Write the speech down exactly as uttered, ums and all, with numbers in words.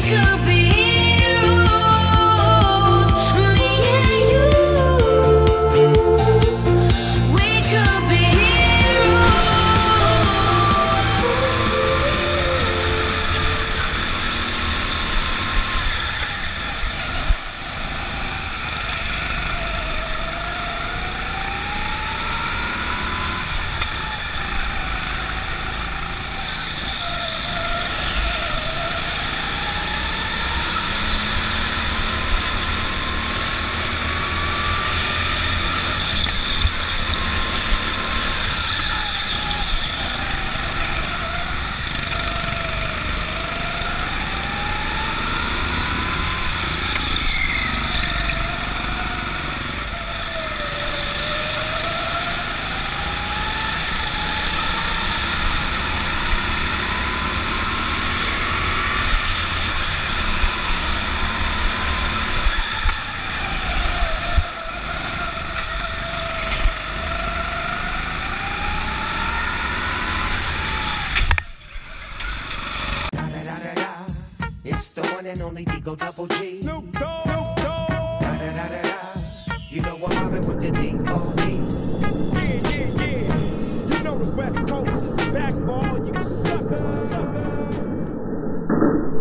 could be heroes, me and you. We could be It's the one and only Go Double G. Snoop Dogg. Snoop Dogg. Da da da da da. You know I'm mobbing with the D O D. Yeah, yeah, yeah. You know the West Coast. Back for all you suckers.